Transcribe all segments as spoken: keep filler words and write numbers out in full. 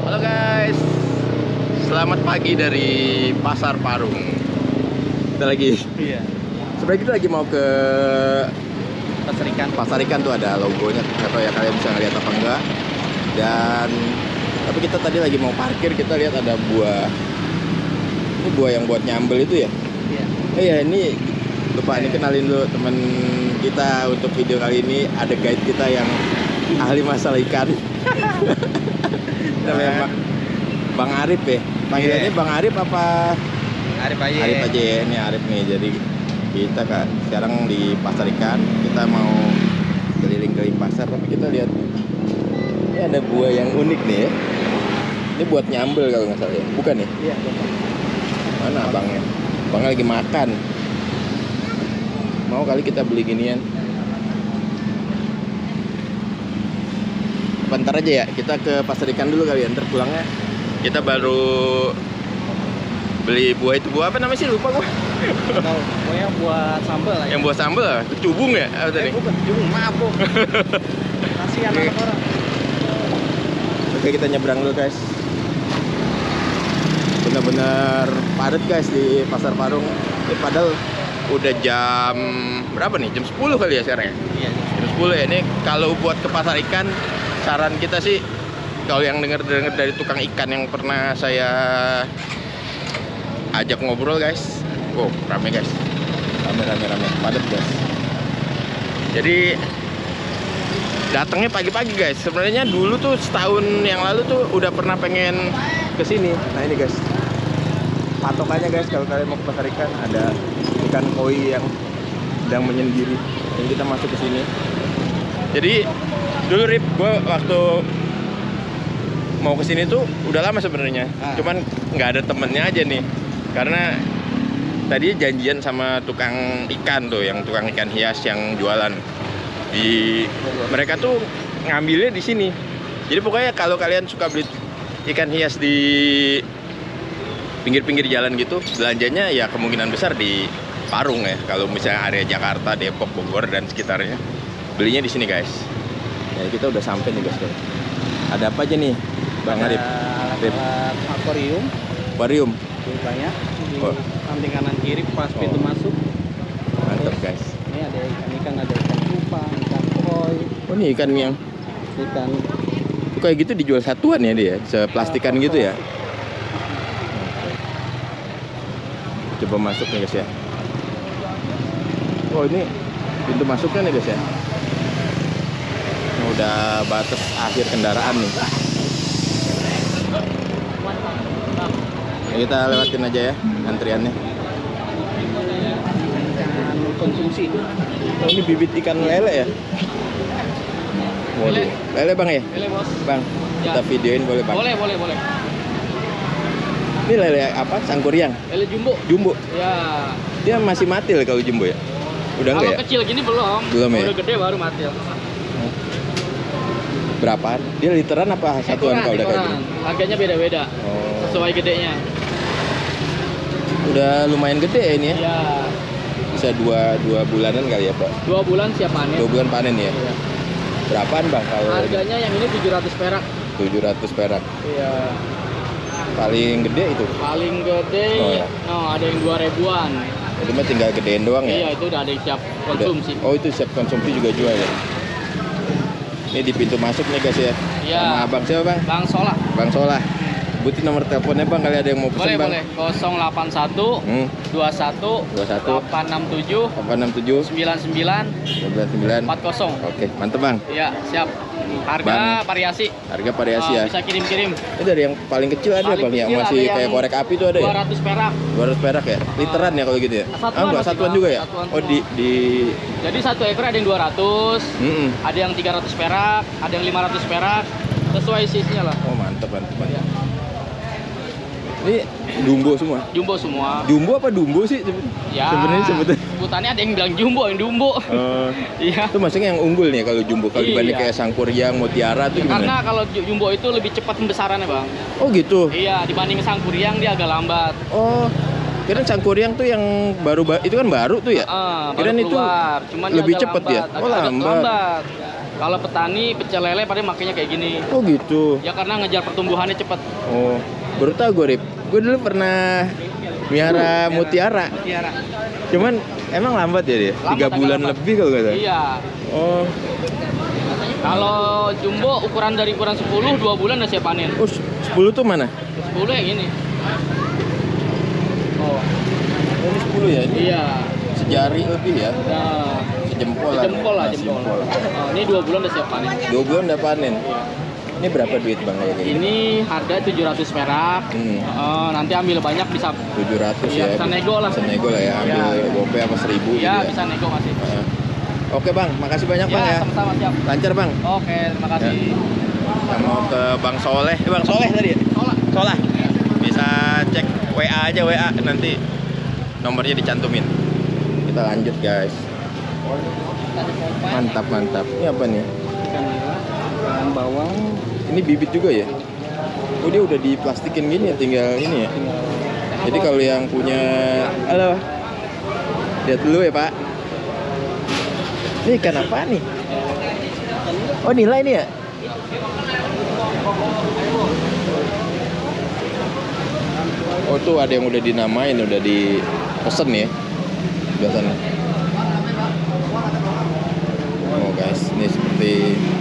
Halo guys, selamat pagi dari Pasar Parung. Kita lagi, Iya. sebenarnya kita lagi mau ke Pasar ikan. Pasar Ikan tuh ada logonya. Nggak tahu ya kalian bisa ngeliat apa enggak. Dan tapi kita tadi lagi mau parkir, kita lihat ada buah. Ini buah yang buat nyambel itu ya? Iya. Eh ya ini lupa ini kenalin dulu teman kita untuk video kali ini, ada guide kita yang ahli masalah ikan. Namanya Bang, Bang Arif ya. Panggilannya Yeah. Bang Arif apa? Arif aja. Arif aja ya, ini Arif nih. Jadi kita kan sekarang di Pasar Ikan, kita mau keliling-keliling pasar, tapi kita lihat ini ada buah yang unik nih ya. Ini buat nyambel kalau nggak salah ya. Bukan ya? Iya, Mana abangnya? Abangnya lagi makan. Mau kali kita beli ginian. Bentar aja ya, kita ke Pasar Ikan dulu kali ya, ntar pulangnya kita baru beli buah itu. Buah apa namanya sih, lupa gua. Tahu, pokoknya buat sambal lah. Yang buah sambal, kecubung ya? Apa Eh, tadi? bukan, cuma maaf, Bu. Kasihan Oke. anak orang. Oke, kita nyebrang dulu guys. Bener-bener padat guys di Pasar Parung. Eh, padahal udah jam berapa nih? Jam sepuluh kali ya sekarang ya? Iya. Jam sepuluh ya. Ini kalau buat ke Pasar Ikan, saran kita sih, kalau yang denger-denger dari tukang ikan yang pernah saya ajak ngobrol guys, wow rame guys, rame rame rame, padat guys. Jadi datangnya pagi-pagi guys. Sebenarnya dulu tuh setahun yang lalu tuh udah pernah pengen kesini. Nah ini guys, patokannya guys kalau kalian mau ke Pasar Ikan, ada ikan koi yang sedang menyendiri, dan kita masuk ke sini. Jadi dulu Rip, gue waktu mau kesini tuh udah lama sebenarnya, Ah. cuman nggak ada temennya aja nih, karena tadi janjian sama tukang ikan tuh, yang tukang ikan hias yang jualan di, mereka tuh ngambilnya di sini. Jadi pokoknya kalau kalian suka beli ikan hias di pinggir-pinggir jalan gitu, belanjanya ya kemungkinan besar di Parung ya. Kalau misalnya area Jakarta, Depok, Bogor dan sekitarnya, belinya di sini guys. Ya kita udah sampai nih guys. Ada apa aja nih, Bang Arif? Arif. Alat akuarium, Aquarium. ini banyak. Di Oh. samping kanan kiri pas pintu Oh. masuk. Mantap guys. Ini ada ikan-ikan, ada ikan cupang, ikan koi, Oh ini ikan yang ikan kayak gitu dijual satuan ya dia, seplastikan gitu ya. Coba masuk nih guys ya. Oh ini pintu masuknya nih guys ya. Ini udah batas akhir kendaraan nih. Ya, kita lewatin aja ya antriannya. ikan konsumsi. Oh ini bibit ikan lele ya. Waduh. Lele bang ya? Lele bos. Bang, kita videoin boleh bang? Boleh, boleh, boleh. Ini lele apa? Sangkuriang? Lele jumbo. Jumbo? Ya. Dia masih mati lah kalau jumbo ya? Udah enggak Kalau ya? kecil gini belum. Belum ya? Udah gede baru mati. Berapaan? Dia literan apa satuan kalau udah kayak gini? Harganya beda-beda. Oh, Sesuai gedenya. udah lumayan gede ya ini ya? Ya. Bisa dua, dua bulanan kali ya Pak? Dua bulan siap panen. Dua bulan panen ya? Iya. Berapaan Bang kalau ini? Harganya yang ini tujuh ratus perak. tujuh ratus perak. Iya. Paling gede itu? Paling gede, Oh, ya. no, ada yang dua ribuan. Itu mah tinggal gedein doang ya? Iya, itu udah ada yang siap Udah. konsumsi. Oh itu siap konsumsi juga jual ya? Ini di pintu masuk nih guys ya? Iya. Sama abang siapa Bang? Bang Sola. Bang Solah. Sebutin nomor teleponnya Bang, kali ada yang mau pesen Boleh, Bang. boleh. nol delapan satu Hmm, dua satu dua satu delapan enam tujuh delapan enam tujuh sembilan sembilan sembilan sembilan. empat nol. Oke, mantep Bang. Iya, siap. Harga Bang. variasi. Harga variasi Oh, ya. bisa kirim-kirim. Ini dari yang paling kecil ada Paling Bang, yang kecil masih ada kayak yang korek api itu ada ya? dua ratus perak. dua ratus perak ya? Literan ya kalau gitu ya? Satuan Ah, enggak, masih, satuan Bang. juga ya? Satuan Oh, semua. di di Jadi satu ekor ada yang dua ratus, Mm-mm. ada yang tiga ratus perak, ada yang lima ratus perak. Sesuai size-nya lah. Oh, mantap, mantap, mantap. Ya. Ini jumbo semua. Jumbo semua. Jumbo apa dumbo sih sebenarnya? Ya. Sebenarnya sebetulnya. Sebutannya ada yang bilang jumbo, yang dumbo. Oh, Iya. itu maksudnya yang unggul nih kalau jumbo. Kalau Iya. dibanding kayak sangkuriang, mutiara tuh Karena gimana? kalau ju- jumbo itu lebih cepat pembesarannya, Bang. Oh, gitu. Iya, dibanding sangkuriang dia agak lambat. Oh, kirain sangkuriang tuh yang baru ba- itu kan baru tuh ya? Ah, Kirain baru itu keluar. Cuman dia lebih agak cepet ya? lambat. Oh, Agak- agak lambat. lambat. Kalau petani pecel lele pada makanya kayak gini. Oh gitu. Ya karena ngejar pertumbuhannya cepat. Oh, baru tahu gue, Rip. Gue dulu pernah miara mutiara. Mutiara. Cuman emang lambat ya dia? Lambat, Tiga agak bulan lambat. lebih kalau nggak salah. Iya. Oh, Kalau jumbo ukuran dari ukuran sepuluh, dua bulan udah siap panen. oh sepuluh tuh mana? sepuluh yang ini. Oh, ini sepuluh ya? Ini Iya. sejari lebih ya? Nah, Sejempol lah. jempol lah, Nah, jempol. Oh, ini dua bulan udah siap panen. Dua bulan udah panen. Ini berapa duit bang kayak gini? Ini harga tujuh ratus perak. Hmm. Eh, nanti ambil banyak bisa. tujuh ratus Iya, ya? bisa nego lah. Bisa nego lah ya, ambil Iya. gope apa seribu gitu Iya, ya? bisa nego masih. Nah. Oke bang, makasih banyak bang Ya, ya. sama-sama siap. Lancar bang. Oke, terima kasih. Kita mau ke Bang Soleh. Eh, Bang Soleh tadi ya? Tolak. Soleh. Bisa cek W A aja W A nanti nomornya dicantumin. Kita lanjut guys. Mantap mantap. Ini apa nih? Ikan bawang. Ini bibit juga ya? Oh dia udah diplastikin gini ya, tinggal ini ya. Jadi kalau yang punya, halo, lihat dulu ya Pak. Ini ikan apa nih? Oh nilai nih ya? Oh tuh ada yang udah dinamain, udah dipesen ya biasanya. Oh guys, ini seperti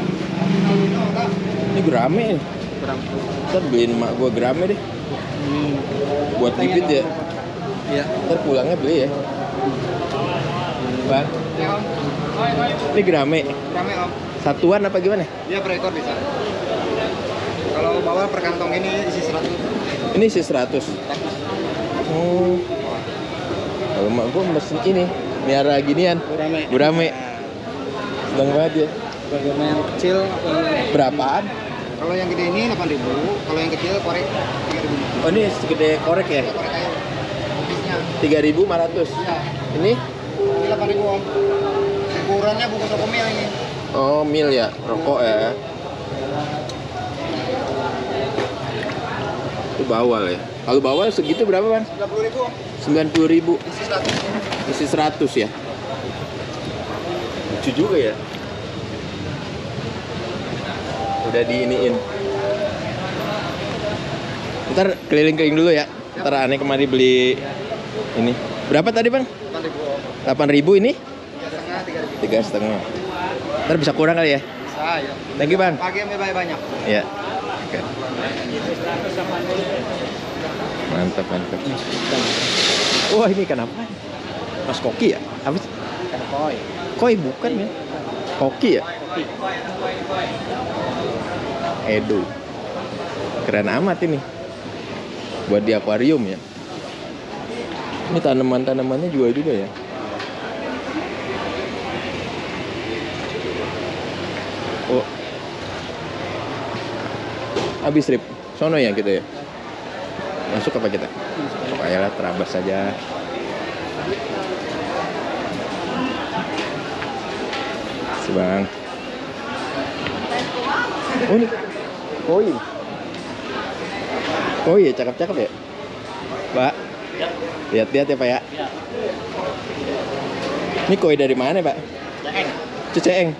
ini gurame nih. Ntar beliin emak gua gurame deh. Buat bibit ya. Iya. Ntar pulangnya beli ya. Bang, ini gurame. Rame om, Satuan apa gimana? dia per ekor bisa. Kalau bawah per kantong ini isi seratus. Ini sih seratus. Oh. Kalau emak gua mesen ini, miara ginian. Rame. Gurame. Seneng banget ya. Bagaimana yang kecil? eh, Berapaan? Kalau yang gede ini delapan ribu, kalau yang kecil korek tiga ribu. Oh ini segede korek ya? Korek kayu. Bisnya. tiga ribu lima ratus. Ya, Ini? ini delapan ribu om. Ukurannya bungkus rokok mil ini. Oh mil ya, rokok ya. Itu bawal ya. Kalau bawal segitu berapa bang? sembilan puluh ribu om. sembilan puluh ribu. Isi seratus. Isi seratus ya. Lucu juga ya. Udah diiniin. Ntar keliling-keliling dulu ya. Ntar aneh kemari beli ini. Berapa tadi bang? delapan ribu om. delapan ribu ini? Tiga setengah, tiga ribu. Tiga setengah. Ntar bisa kurang kali ya? Bisa ya. Thank you bang. Pagi ambil banyak banyak. Ya. Oke. Mantap mantap. Wah ini ikan apa? Mas koki ya? Apa sih? Ikan koi. Koi bukan ya? Koki ya? Edo. Keren amat ini. Buat di akuarium ya. Ini tanaman-tanamannya jual juga ya. Oh. Habis Rip. Sono ya kita ya. Masuk apa kita? Oh, ayolah terabas saja. Si Bang. Oh ini koi. Koi ya, cakep-cakep ya. Pak. Lihat-lihat ya Pak ya. Ini koi dari mana Pak? Ceceeng.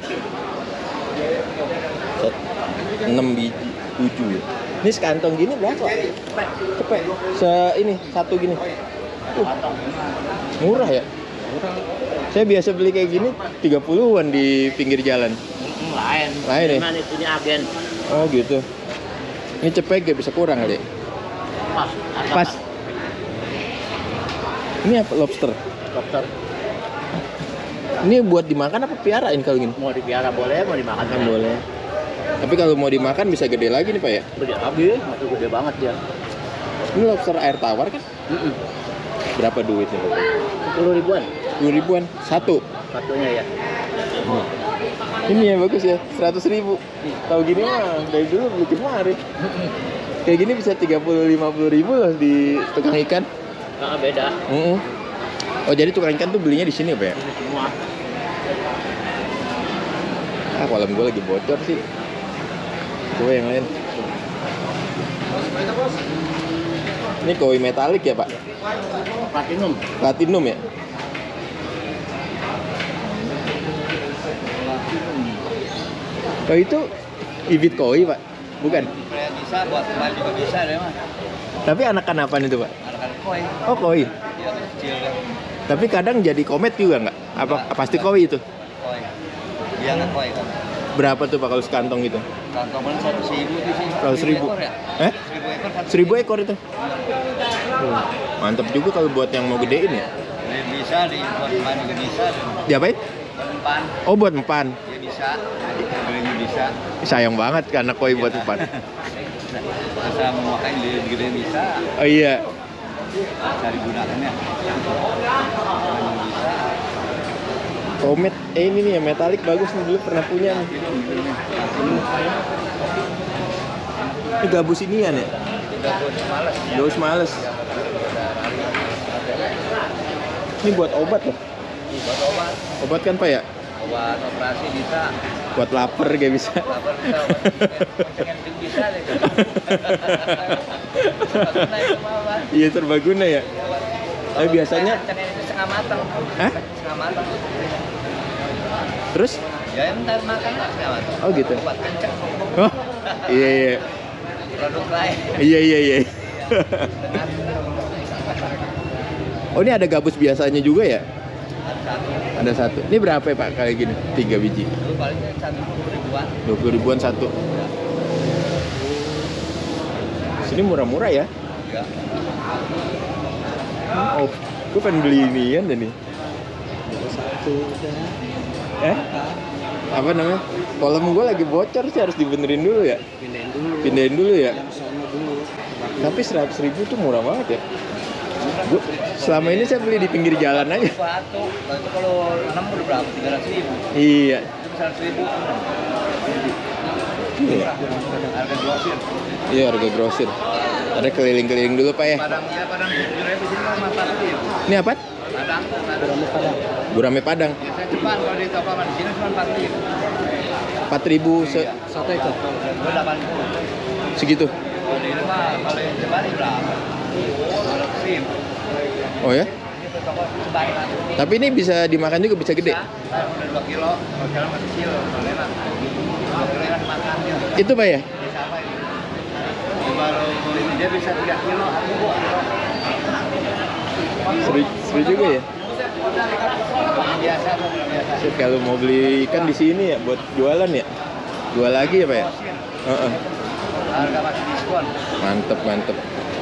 enam biji, tujuh ya. Ini sekantong gini berapa? Cepet. Se ini satu gini. Uh, murah ya? Saya biasa beli kayak gini tiga puluhan di pinggir jalan. Lain. Lain ya? Cuman itunya agen. Oh gitu. Ini cepet gak bisa kurang kali. Pas. Pas. Ini apa lobster? Dokter Ini buat dimakan apa piarain kalau gini? mau dipiara boleh, mau dimakan Kan boleh. Tapi kalau mau dimakan bisa gede lagi nih Pak ya? Gede habis, itu gede banget ya. Ini lobster air tawar kan? Berapa duitnya Pak? Sepuluh ribuan sepuluh ribuan satu. satunya ya. Ini yang bagus ya, seratus ribu. Tahu gini mah dari dulu beli kemarin. Kayak gini bisa tiga puluh lima puluh ribu loh di tukang ikan. Nah, beda. Mm-mm. Oh jadi tukang ikan tuh belinya di sini Pak ya? Ini semua. Ah kolam gue lagi bocor sih. Coba yang lain. Ini koi metalik ya Pak? Platinum. Platinum ya? Oh itu bibit koi pak? Bukan? Kayak bisa, buat kembali juga bisa deh mah. Tapi anakan apa itu pak? Anak-anak koi. Oh koi. Dia kecil kan. Tapi kadang jadi komet juga nggak? Apa Nggak. pasti koi itu? Koi. Dia nggak koi kan. Berapa tuh pak kalau sekantong gitu? Kantong paling seratus ribu di sini. Kalau seribu? ekor ya? Eh? Seribu ekor satu. Seribu ekor itu? Oh, mantap juga kalau buat yang mau gedein ya? Dia bisa di buat kembali juga bisa. Diapain? Buat empan. Oh buat mempan. Dia bisa. Belinya bisa. Sayang banget karena koi buat mempan. Bisa memakai dia gede bisa. Oh iya. Cari gunakannya. Bisa. Komet, eh ini nih ya metalik bagus nih dulu pernah punya nih. Ini gabus inian ya? Gabus males. Gabus males. Ini buat obat loh. Buat obat. Obat kan pak ya? Obat operasi bisa. Buat lapar gak bisa. Lapar bisa. Obat kencing bisa deh. Serbaguna itu mah, Pak. Iya serbaguna ya. Tapi biasanya, Kencing itu setengah matang. Hah? Setengah matang. terus? Ya entar makan lah setengah matang. Oh gitu. Obat kencing. Oh, iya iya. Produk lain. Iya iya iya. Oh ini ada gabus biasanya juga ya? Satu. Ada satu. Ini berapa ya pak kayak gini? Tiga biji. Itu palingnya satu ribuan. Dua puluh ribuan satu. Sini murah-murah ya? Ya. Oh, gue pengen beli inian deh nih. Eh? Apa namanya? Kolom gue lagi bocor sih, harus dibenerin dulu ya? Pindahin dulu. Pindahin dulu ya? Yang sono dulu. Tapi seratus ribu tuh murah banget ya? Gua, selama ini saya beli di pinggir jalan aja. Satu. Itu kalau enam udah berapa? Tiga ratus ribu. Iya. Itu seratus ribu. Iya. Harga grosir. Iya, harga grosir. Ada keliling-keliling dulu pak ya? Padang ya padang tujuh ribu sini mah empat ribu. Ini apa? Padang, padang. Padang. Gurame Padang. Biasanya cepat kalau di toko di sini cuma empat ribu. empat ribu se Satu ekor. Itu delapan puluh. segitu. Kalau di ini mah kalau yang cepat berapa? dua ratus ribu. Oh ya? Ini toko cepat. Tapi ini bisa dimakan juga, bisa gede. Nah, udah dua kilo. Kalau sekarang masih kecil. Kalau enak. dua kilo enak makan dia. Itu pak ya? Bisa apa ini? Ini baru ini dia bisa tiga kilo. Aku buat kilo. Seru, seru juga ya? Biasa, biasa. Sip, kalau mau beli ikan di sini ya buat jualan ya? Jual lagi ya pak ya? Heeh. Harga masih diskon. Mantep mantep.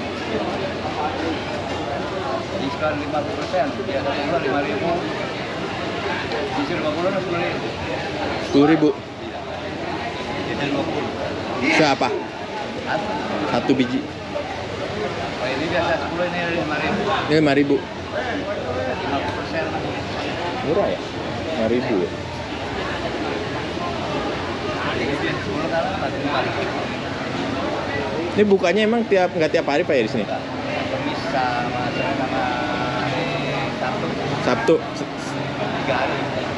Diskon lima puluh persen. Biasa diskon lima ribu. Diskon lima puluh sepuluh ribu. Sepuluh ribu. Diskon dua puluh. Siapa? Satu. Satu biji. Oh ini biasa sepuluh ini lima ribu. Ini lima ribu. lima puluh persen. Murah ya? Lima ribu ya? sepuluh kali lima ribu. Ini bukanya emang tiap nggak tiap hari pak ya di sini? Kemis sama sama hari Sabtu. Sabtu. Tiga hari.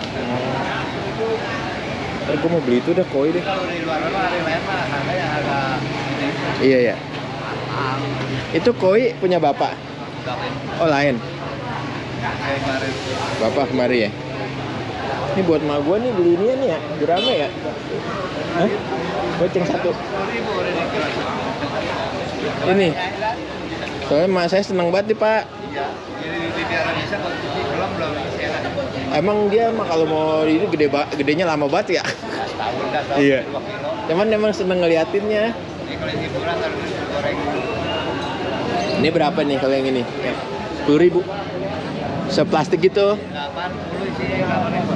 Ntar gue mau beli itu dah koi deh. Kalau di luar mah hari lain mah harganya harga ini. Iya ya. Ah, Itu koi punya bapak? berapa ini? Oh lain. Kayak kemarin. Bapak kemari ya? Ini buat emak gue nih beli ini nih ya, gurame ya? Hah? Goceng satu. sepuluh ribu udah di kilo. Ini. Soalnya emak saya seneng banget nih pak. Iya, jadi di biara bisa kalau cuci belum belum bisa enak. Emang dia mah kalau mau ini gede ba- gedenya lama banget ya? Setahun dah setahun Iya. dua kilo. Cuman emang seneng ngeliatinnya. Ini kalau yang hiburan kalau ini goreng Ini berapa nih kalau yang ini? Sepuluh ribu. Seplastik gitu. delapan puluh sih delapan ribu.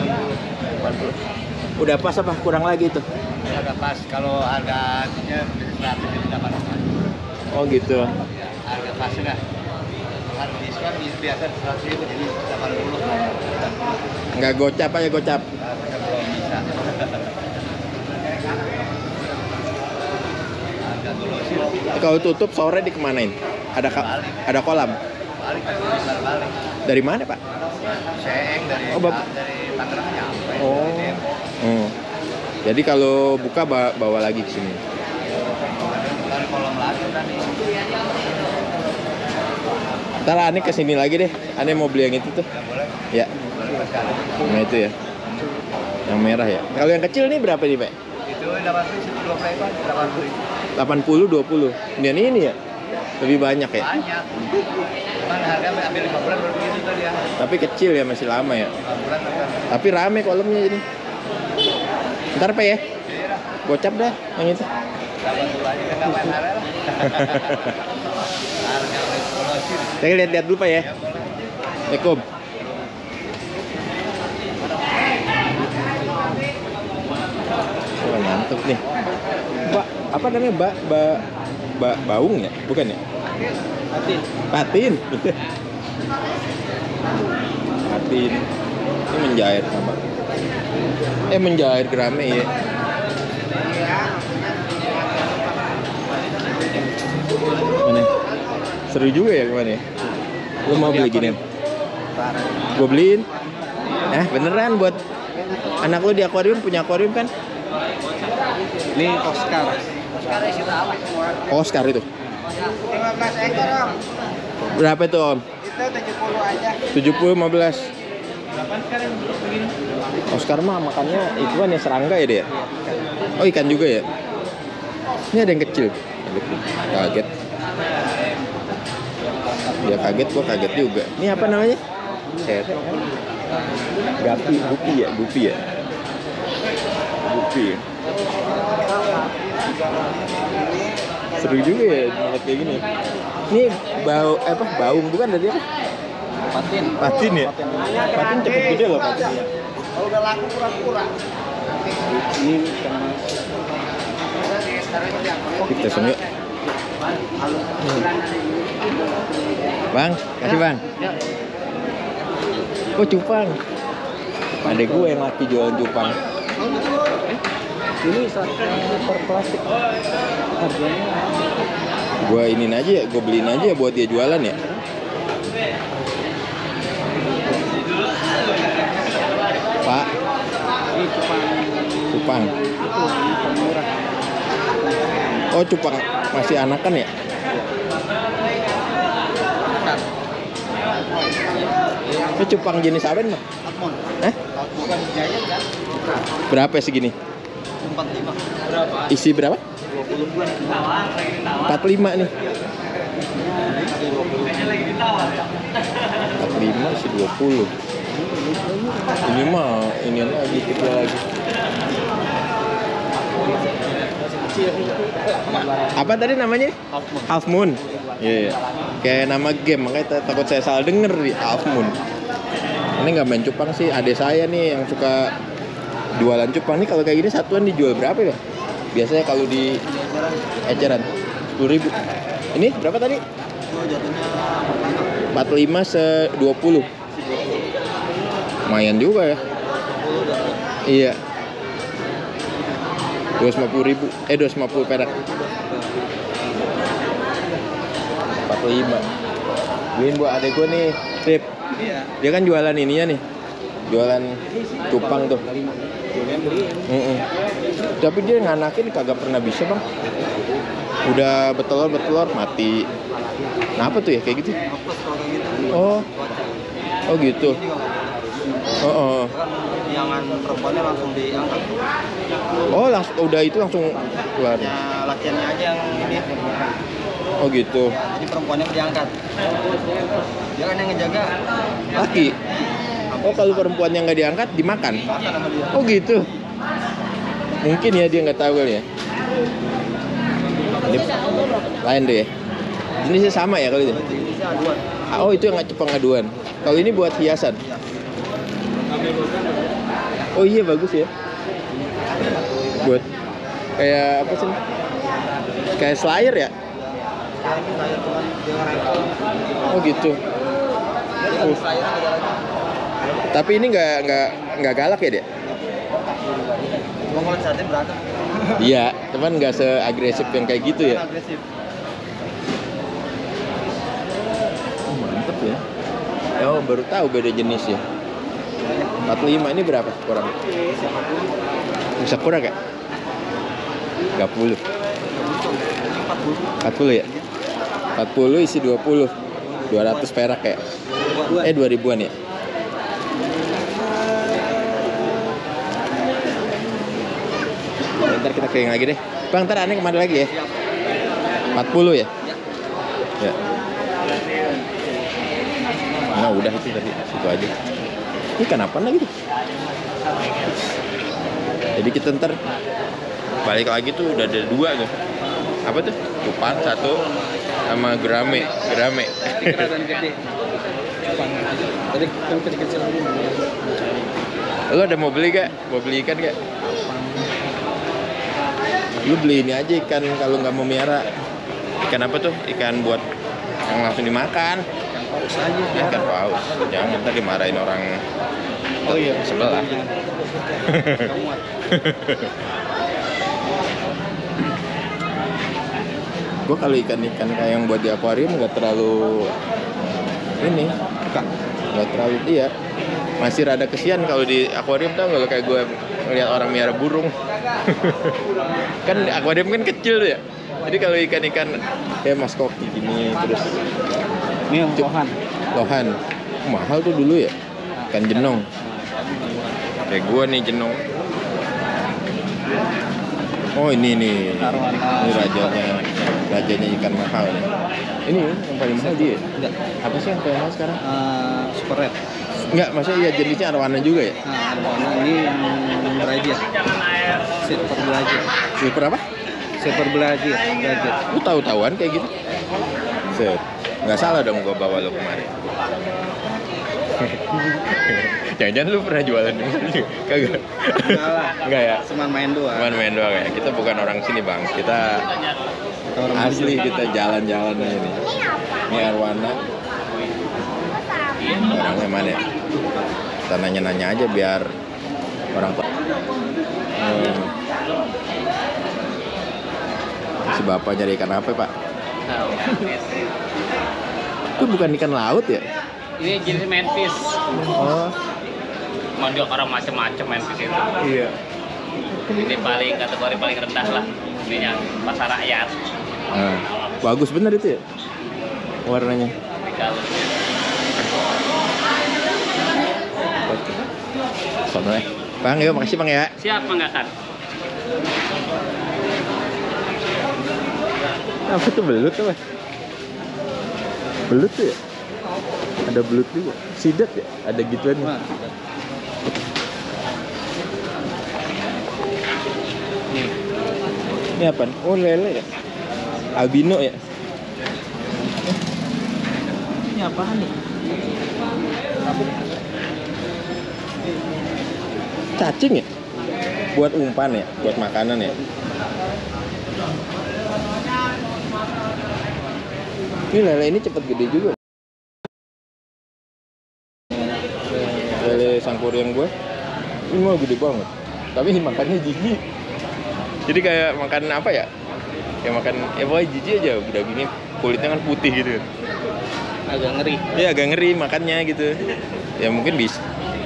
Udah pas apa kurang lagi tuh? Harga pas kalau harganya seratus jadi delapan ribu. Oh gitu. Ya, harga pas dah. Harga diskon biasa seratus ribu jadi delapan puluh. Nggak gocap aja gocap. Nah, belum bisa. Harga grosir Kalau tutup sore dikemanain? Ada ka- ada kolam. balik balik balik. Dari mana pak? Seeng dari Oh, Bapak. dari Tangerang nyampe. Oh. Dari Depok. Oh. Jadi kalau buka ba- bawa lagi ke sini. Dari kolom lagi tadi. Ntar Ani kesini lagi deh. Ani mau beli yang itu tuh. Ya boleh. Ya. Boleh sekali. Nah itu ya. Yang merah ya. Kalau yang kecil nih berapa nih, Pak? Itu delapan puluh itu dua puluh ekor, delapan puluh. delapan puluh dua puluh. Dan ini ya lebih banyak ya. Banyak. Cuman harga ambil lima bulan baru begitu tuh dia. Tapi kecil ya, masih lama ya. lima bulan kan. Tapi rame kolamnya ini. Ntar Pak ya. Iya. Gocap dah yang itu. delapan puluh aja kan enggak main harga lah. Harga eksplosif. Saya lihat-lihat dulu Pak ya. Ya boleh. Assalamualaikum. Oh, mantep nih. Mbak, apa namanya? Mbak, mbak, mbak baung ya? Bukan ya? Patin. Patin. Patin. Ini menjahit sama. Eh menjahit gerame ya. Mana? Seru juga ya kemana ya? Lu mau beli gini? Gue beliin. Nah beneran buat anak lu di akuarium, punya akuarium kan? Ini Oscar. Oscar itu. lima belas ekor, Om. Berapa itu Om? Itu tujuh puluh aja. tujuh puluh lima belas. Oscar mah makannya itu kan ya serangga ya dia? Oh ikan juga ya? Ini ada yang kecil. Kaget. Dia kaget, gua kaget juga. Ini apa namanya? Sere. Gapi, gupi ya, gupi ya. Gupi. Seru juga ya ngeliat kayak gini. Ini bau apa? Baung bukan dari apa? Patin. Patin ya? Patin cepet gede loh patinnya. Kalau udah laku pura-pura. Ini kita semua. Bang, kasih bang. Oh cupang. Adek gue yang laki jualan cupang. Ini satu per plastik. Harganya Gue iniin aja ya, gue beliin aja buat dia jualan ya. Pak, ini cupang cupang. itu pemurah. Oh cupang masih anakan ya? Ini cupang jenis apa nih? Almond. Eh? Bukan Giant kan? Berapa sih gini? empat puluh lima. Berapa? Isi berapa? dua puluh. empat puluh lima nih. empat puluh lima isi dua puluh. Ini mah ini lagi kecil lagi. Apa tadi namanya? Half Moon. Iya. Yeah. Kayak nama game, makanya takut saya salah denger di Half Moon. Ini nggak main cupang sih, adik saya nih yang suka jualan cupang nih. Kalau kayak gini satuan dijual berapa ya? Biasanya kalau di eceran sepuluh ribu. Ini berapa tadi? empat puluh lima se dua puluh. Lumayan juga ya. Iya. dua ratus lima puluh ribu. Eh dua ratus lima puluh perak. empat puluh lima. Beliin buat adek gue nih, Rip. Iya. Dia kan jualan ininya nih. Jualan cupang tuh. Mm-mm. Tapi dia nganakin kagak pernah bisa bang. Udah betelor betelor mati. Kenapa tuh ya kayak gitu? Oh, oh gitu. Oh, oh. Jangan perempuannya langsung diangkat. Oh langsung udah itu langsung keluar. Ya lakiannya aja yang ini. Oh gitu. Ya, jadi perempuannya diangkat. Dia kan yang ngejaga. Laki. Oh kalau perempuan yang nggak diangkat dimakan. Makan sama dia. Oh gitu. Mungkin ya dia nggak tahu kali ya. Ini lain deh ya. Jenisnya sama ya kalau itu. Jenisnya aduan. Oh itu yang cupang aduan. Kalau ini buat hiasan. Oh iya bagus ya. Buat kayak apa sih? Kayak slayer ya? Oh gitu. Uh. Tapi ini nggak nggak nggak galak ya dia? Mau ngeliat sate berantem. Iya, teman nggak seagresif yang kayak gitu ya. Agresif. Oh, mantep ya. Oh baru tahu beda jenis ya. empat puluh lima ini berapa kurang? Bisa kurang gak? tiga puluh. empat puluh ya? empat puluh isi dua puluh. dua ratus perak ya? Eh dua ribuan ya? ntar kita keliling lagi deh. Bang, ntar aneh kemana lagi ya? empat puluh ya? Ya. Nah udah itu tadi, situ aja. Ini ikan apa lagi tuh? Jadi kita ntar balik lagi tuh udah ada dua tuh. Apa tuh? Cupang satu sama gerame, gerame. Dan gede. Tadi kan kecil-kecil dulu. Lo ada mau beli gak? Mau beli ikan gak? Lu beli ini aja ikan kalau nggak mau miara. Ikan apa tuh? Ikan buat yang langsung dimakan. Paus aja. Ya, ikan paus. Jangan ntar dimarahin orang Oh iya, sebelah. Gue kalau ikan-ikan kayak yang buat di akuarium nggak terlalu ini, nggak terlalu iya. Masih rada kesian kalau di akuarium, tau nggak lo, kayak gue ngeliat orang miara burung. Kan akuarium kan kecil ya. Jadi kalau ikan-ikan kayak mas koki gini terus Ini yang lohan. lohan mahal tuh dulu ya. Ikan jenong. Kayak gue nih jenong. Oh ini nih. Ini rajanya. Rajanya ikan mahal nih. Ini yang paling mahal dia. Enggak. Apa sih yang paling mahal sekarang? Uh, super red. Enggak, maksudnya iya jenisnya arwana juga ya? Nah, arwana ini yang belajar. Silver belajar. Silver apa? Silver belajar. Belajar. Lu tahu-tahuan kayak gitu? Set. Nggak salah dong gua bawa lu kemarin. Jangan-jangan lu pernah jualan di sini? Kagak. Enggak lah. Enggak ya? Cuman main doang. Cuman main doang ya. Kita bukan orang sini, Bang. Kita Kita orang asli, Bali. kita jalan-jalan aja nih. Ini arwana. Orangnya mana ya? Kita nanya-nanya aja biar orang tua. Hmm. Si bapak nyari ikan apa, Pak? Itu bukan ikan laut ya? Ini jenis mantis. Oh, Mau dia orang macam-macam mantis itu. iya. Ini paling kategori paling rendah lah. Ini yang pasar rakyat. Nah, bagus bener itu ya? Warnanya. Tapi kalau Oke. Sono ya. Bang, yuk makasih Bang ya. siapa nggak kan? Apa tuh belut tuh, Mas? Belut tuh ya? Ada belut juga. Sidat ya? Ada gituan ya? Wah, Ini apaan? Oh, lele ya? Albino ya? ini apaan nih? Cacing ya? Buat umpan ya? Buat makanan ya? Ini lele ini cepet gede juga. Lele sangkuriang gue ini mau gede banget. Tapi makannya jijik. Jadi kayak makan apa ya? Kayak makan, ya pokoknya jijik aja. Udah gini kulitnya kan putih gitu. Agak ngeri. Iya agak ngeri makannya gitu. Ya mungkin bisa.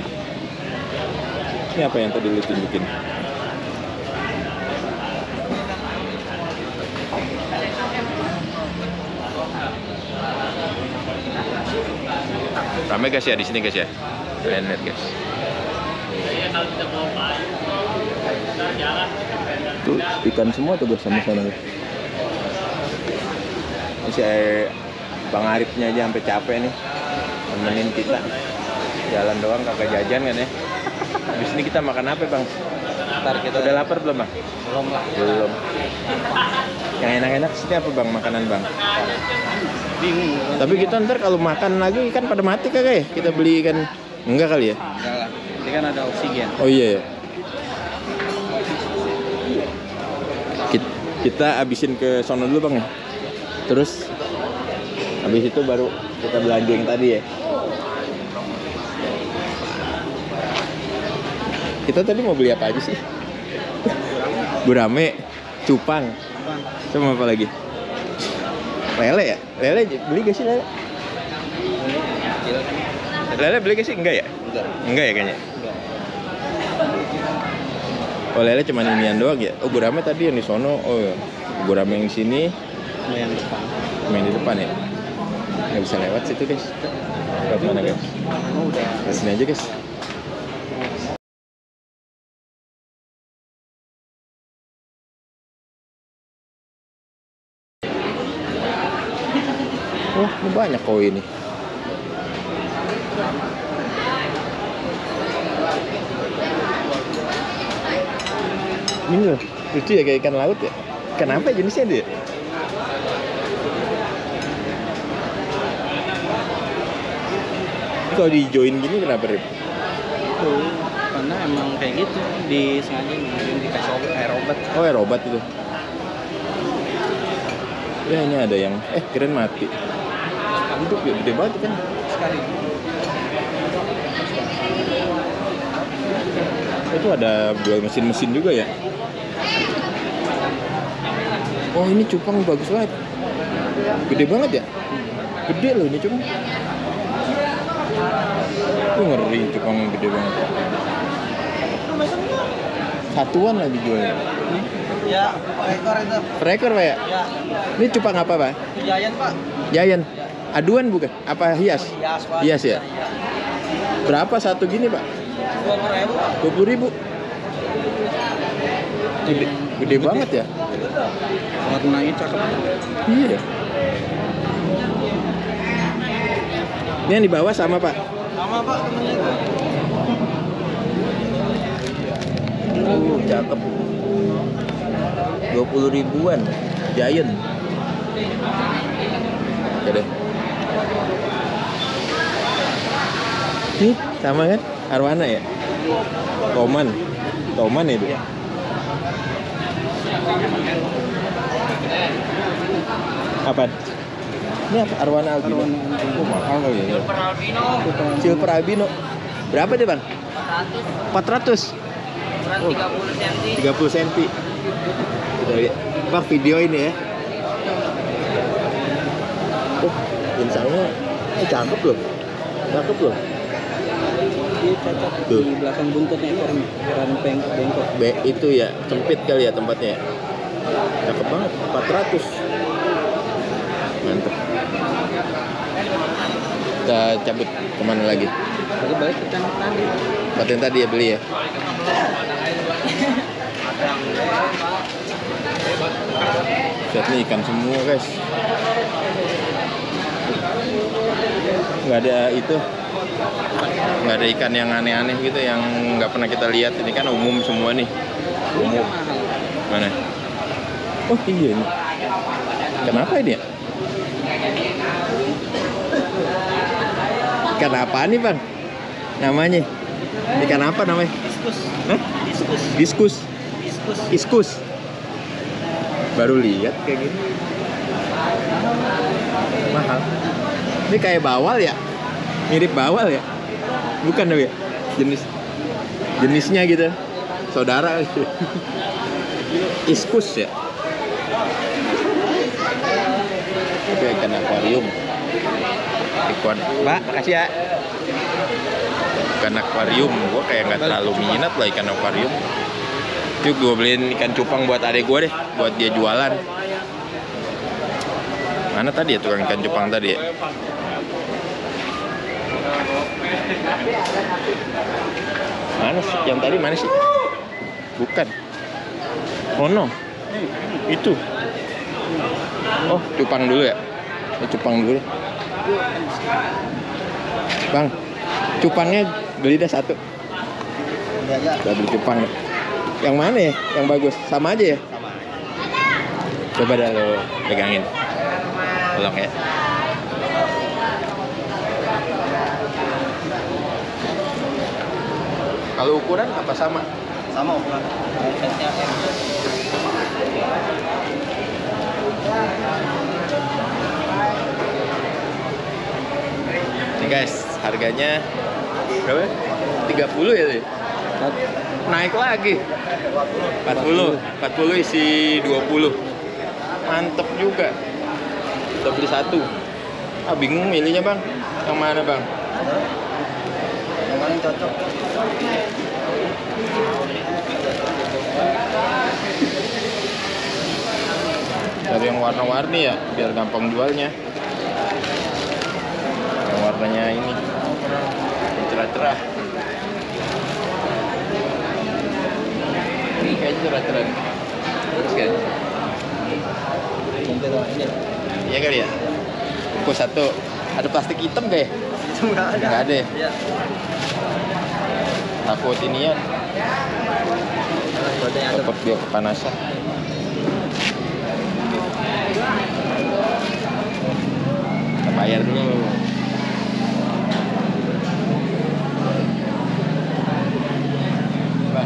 Ini apa yang tadi lu tunjukin? Ramai guys ya di sini guys ya. Kalian lihat guys. Tuh ikan semua tuh guys sama sana guys. Ini si Bang Arifnya aja sampai capek nih nemenin kita. Jalan doang kagak jajan kan ya. Habis ini kita makan apa Bang? Ntar kita Udah lapar belum Bang? belum lah. Belum. Yang enak-enak sini apa Bang makanan Bang? Bingung. Tapi kita ntar kalau makan lagi ikan pada mati kagak ya? Kita beli ikan enggak kali ya? Enggak lah. Ini kan ada oksigen. Oh iya ya. Kit- Kita abisin ke sono dulu Bang ya. Terus habis itu baru kita belanja yang tadi ya. Kita tadi mau beli apa aja sih? Gurame, cupang, sama apa lagi? Lele ya? Lele beli gak sih lele? Lele beli gak sih? Enggak ya? Enggak. Enggak ya kayaknya? Enggak. Oh lele cuma inian doang ya? Oh gurame tadi yang di sono. Oh iya. Gurame yang sini, Sama yang depan. sama yang di depan ya? Nggak bisa lewat situ guys. Lewat mana guys? Oh, udah. Ke sini aja guys. Wah, ini banyak koi ini. Ini loh, lucu ya kayak ikan laut ya. Kenapa jenisnya dia? Kalau dijoin gini kenapa Rip? Tuh, karena emang kayak gitu disengaja mungkin dikasih obat air obat. Oh air obat itu. Ya ini ada yang, eh keren mati. Hidup ya, gede banget kan. Sekali. Itu ada dua mesin-mesin juga ya. Oh ini cupang bagus banget. Gede banget ya. Gede loh ini cupang. Itu ngeri cupang gede banget. Satuan lagi jualnya. Ya, ekor itu. Per ekor Pak ya? Ya, Ini cupang apa Pak? Giant Pak. Giant. Aduan bukan? Apa hias? Hias Pak. Hias ya? Berapa satu gini Pak? dua puluh ribu Pak. dua puluh ribu. Gede, gede banget ya? Warnanya cakep. Iya. Ini yang di bawah sama Pak? Sama Pak temennya itu. Uh, cakep. dua puluh ribuan. Giant. Oke deh. Nih, sama kan? Arwana ya? Toman. Toman itu. Apa? Ini apa? Arwana albino. Oh, mahal kali ya. Silver albino. Silver albino. Berapa deh, Bang? empat ratus. Ukuran tiga puluh senti. tiga puluh senti. Kita lihat. Bang, video ini ya. Oh, insangnya eh, cakep loh. Cakep loh. Dia cacat Tuh. di belakang buntutnya ekornya. Ukuran bengkok. B itu ya, sempit kali ya tempatnya. Cakep banget, empat ratus. Mantap. Kita cabut kemana lagi? Lagi balik ke tempat tadi. Tempat yang tadi ya beli ya. Lihat nih ikan semua guys. Nggak ada itu, nggak ada ikan yang aneh-aneh gitu yang nggak pernah kita lihat. Ini kan umum semua nih. Umum. Mana? Oh iya nih. Kenapa ini ya? Ikan apa nih Bang? Namanya? Ikan apa namanya? Diskus. Hah? Diskus. Diskus. Diskus. Iskus. Baru lihat kayak gini. Mahal. Ini kayak bawal ya? Mirip bawal ya? Bukan dong ya? Jenis jenisnya gitu. Saudara. Iskus ya? Itu ikan akuarium. Ikan, Mbak, makasih ya. Ikan akuarium, gua kayak nggak terlalu minat lah ikan akuarium. Itu gue beliin ikan cupang buat adek gue deh, buat dia jualan. Mana tadi ya tukang ikan cupang tadi ya? Mana sih? Yang tadi mana sih? Bukan. Oh no. Itu. Oh, cupang dulu ya? Eh, cupang dulu deh. Bang, cupangnya beli dah satu. Udah beli cupang deh. Yang mana ya? Yang bagus? Sama aja ya? Sama. Coba dah lo pegangin. Tolong ya. Kalau ukuran apa sama? Sama ukuran. Nih guys, harganya berapa? tiga puluh ya tadi? Naik lagi. empat puluh. empat puluh isi dua puluh. Mantep juga. Udah beli satu. Ah bingung milihnya bang. Yang mana bang? Yang paling cocok. Dari yang warna-warni ya, biar gampang jualnya. Yang warnanya ini yang cerah-cerah. Ini kayaknya cerah-cerah. Terus kan? Komplit aja. Iya kali ya. Bungkus satu. Ada plastik hitam deh. Itu nggak ada. Nggak ada ya? Iya. Takut inian. Buatnya ada. Takut dia kepanasan. Kita bayar dulu. Bang.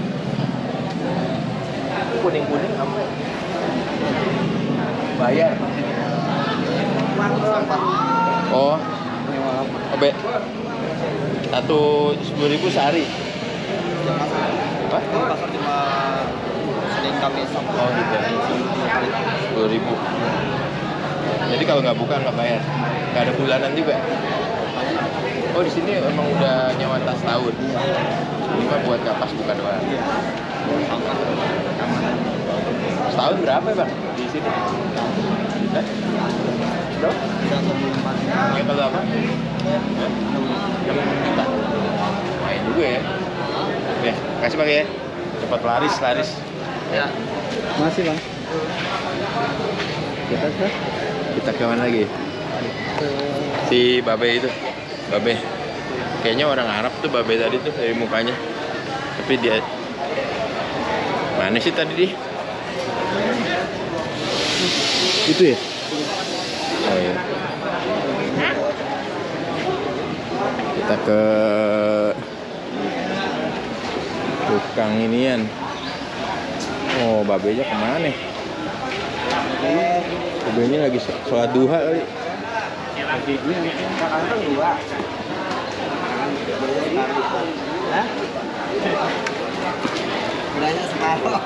Kuning-kuning apa? Bayar. Oh, obe. Satu sepuluh ribu sehari. Apa? Pasar cuma Senin Kamis. Oh gitu. Sepuluh ribu. Jadi kalau nggak buka nggak bayar. Nggak ada bulanan juga. Oh di sini emang udah nyawa tas tahun. Ini mah buat kapas buka doang. Setahun berapa bang di sini? Hah? Berapa? Ya kalau apa? enam juta. Main juga ya. Ya, kasih bang ya. Cepat laris, laris. Ya. Masih bang. Kita ke Kita ke mana lagi? Si Babe itu. Babe. Kayaknya orang Arab tuh Babe tadi tuh dari mukanya. Tapi dia mana sih tadi dia? Itu ya? Oh iya. Kita ke tukang inian. Oh, babenya kemana? Babenya lagi sholat duha kali. Hah? Udahnya separuh.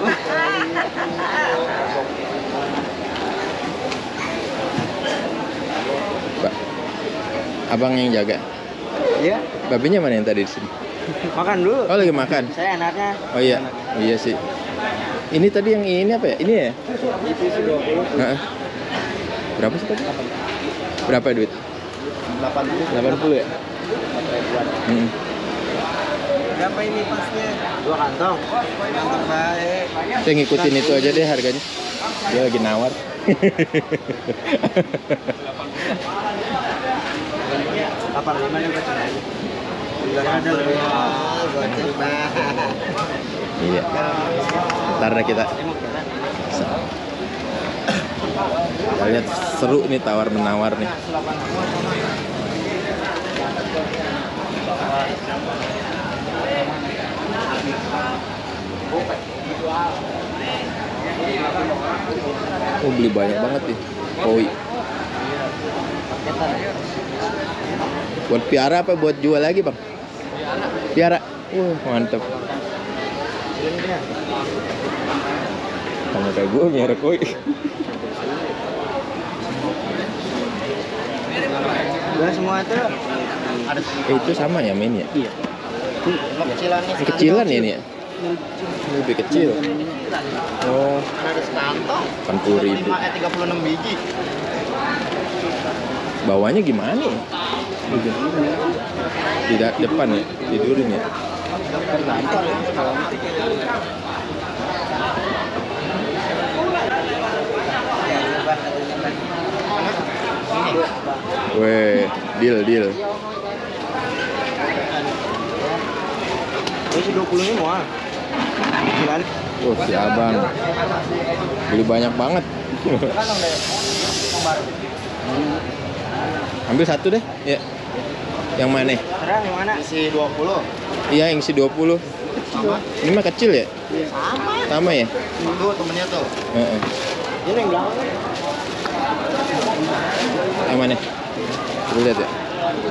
Pak, abang yang jaga. Iya. Babenya mana yang tadi di sini? Makan dulu. Oh lagi makan. Saya anaknya. Oh iya, oh, iya sih. Ini tadi yang ini apa ya? Ini ya? Itu sih dua puluh. Heeh. Berapa sih tadi? Berapa duit? delapan puluh. delapan puluh ya? Hmm. Berapa ini pasnya? Dua kantong. Kantong baik. Saya ngikutin itu aja deh harganya. Dia lagi nawar. Apa lima nih baca aja. Enggak ada lebih. Goceng banget. Iya. Ntar deh kita. Kita lihat seru nih tawar menawar nih. Oh beli banyak banget nih koi. Buat piara apa buat jual lagi bang? Piara. Wah mantep. Kamu kayak gue miara koi. Udah semua itu ada Eh, itu sama ya main ya? Iya. Kecilan nih. Ini kecilan ya ini ya? Ini lebih kecil. Oh, Ada sekantong. delapan puluh ribu. Eh tiga puluh enam biji. Bawahnya gimana ya? Di da- depan ya? Tidurin ya? Tergantung ya. Weh, deal, deal. Ini dua puluh ini mual. Gimana? Oh, si abang. Beli banyak banget. Ambil satu deh, ya. Yang mana? Sekarang yang mana? Isi dua puluh. Iya, yang si dua puluh. Sama. Ini mah kecil ya? Sama. Sama ya? Tuh temennya tuh. Heeh. Ini yang belakang. Yang mana? Coba lihat ya.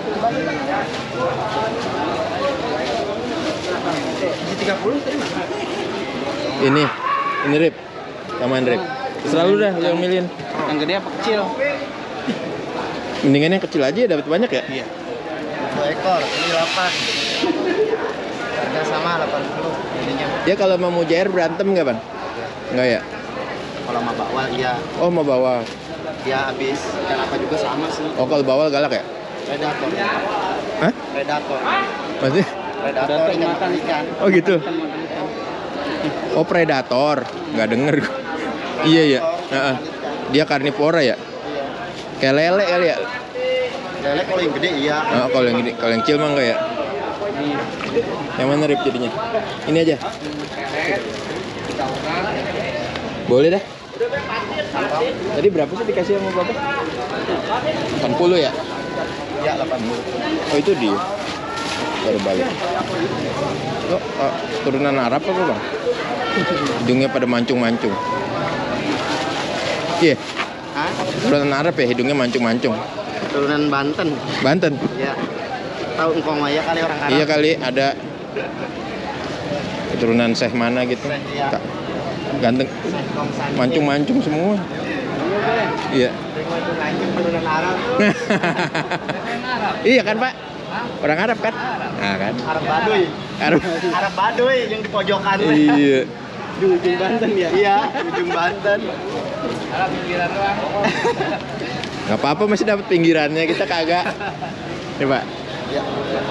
Isi tiga puluh tadi mana? Ini, ini rib. Taman rib. Terserah lu dah, lu yang milihin. Yang gede apa kecil? Mendingan yang kecil aja dapat banyak ya? Iya. Dua ekor, ini delapan. Harga sama delapan puluh ininya. Ya kalau mau mujair berantem nggak bang? Nggak ya? Kalau sama bawal iya, Oh mau bawa. dia habis ikan apa juga sama sih. Oh kalau bawal galak ya? Predator. Hah? Predator. Maksudnya? Predator ikan makan ikan. Oh gitu? Oh predator, nggak denger. Iya ya. Heeh. Dia karnivora ya? Iya. Kayak lele kali ya? Lele kalau yang gede iya. Oh, kalau yang gede, kalau yang kecil mah enggak ya? Yang mana Rip jadinya? Ini aja. Boleh dah. Tadi berapa sih dikasih sama Bapak? delapan puluh ya? Ya delapan puluh. Oh itu dia. Baru balik. Oh, oh, turunan Arab apa Bang? Hidungnya pada mancung-mancung. Iya. Hah? Turunan Arab ya, hidungnya mancung-mancung. Turunan Banten. Banten. Ya. Tahu engkong ya kali orang Arab. Iya kali ada keturunan Syekh mana gitu. Iya. Kak, ganteng. Mancung-mancung semua. Iya. Mancung turunan Arab. Iya kan Pak? Orang Arab kan? Nah kan? Arab Baduy. Arab. Arab Baduy yang di pojokan. Iya. Di ujung Banten ya? Iya, di ujung Banten. Arab pinggiran doang. Nggak apa-apa masih dapat pinggirannya, kita kagak. Nih Pak. Ya.